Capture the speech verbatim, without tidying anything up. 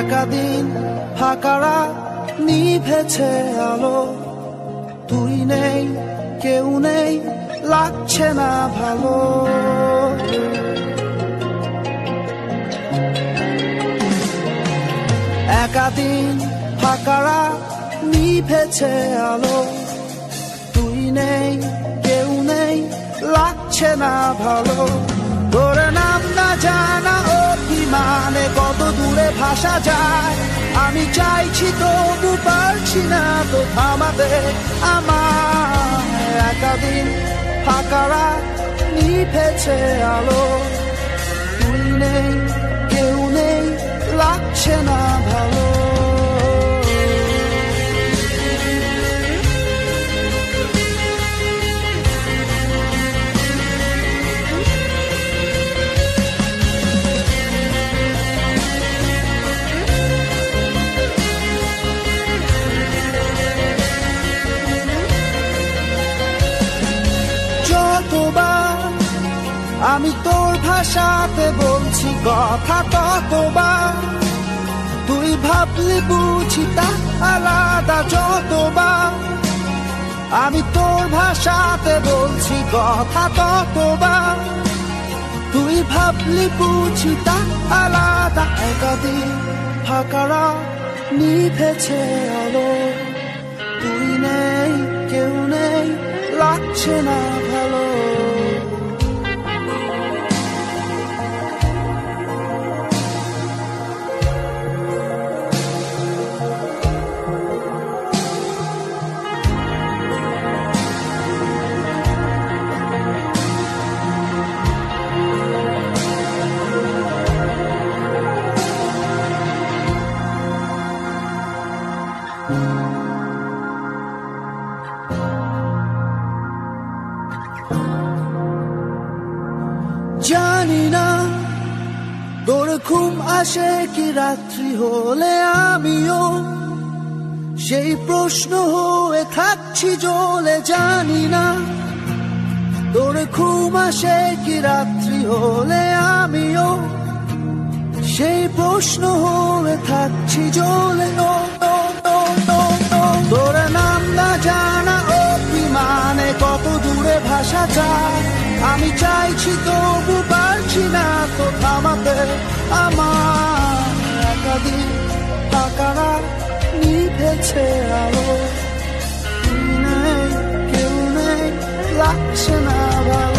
একাদিন ফাঁকারা নিভেছে আলো, তুই নেই কেউ নেই লাগছে না ভালো। একাদিন ফাঁকারা নিভেছে আলো, তুই নেই কেউ নেই লাগছে না ভালো। তোর নাম না জানা অভিমানে কত দূরে ভাসা যায়, আমি চাইছি তবু পারছি না তো থামাতে আমার। একাদিন ফাঁকারা নিভেছে আলো, তুই নেই কেউ নেই লাগছে না ভালো। যতবার আমি তোর ভাষাতে বলছি কথা, ততবার তুই ভাবলি বুঝি তা আলাদা। যতবার আমি তোর ভাষাতে বলছি কথা, ততবার তুই ভাবলি বুঝি তা আলাদা। একাদিন ফাঁকারা নিভেছে আলো, তুই নেই কেউ নেই লাগছে না ভালো। জানি না তোর ঘুম আসে কি রাত্রি হলে, আমিও সেই প্রশ্ন হয়ে থাকছি জ্বলে। জানি না তোর ঘুম আসে কি রাত্রি হলে, আমিও সেই প্রশ্ন হয়ে থাকছি জ্বলে। তোর নাম না জানা অভিমানে কত দূরে ভাসা যায়, আমি চাইছি তবু পারছি না তো থামাতে আমার। একাদিন ফাঁকারা নিভেছে আলো, তুই নেই কেউ নেই লাগছে না ভালো।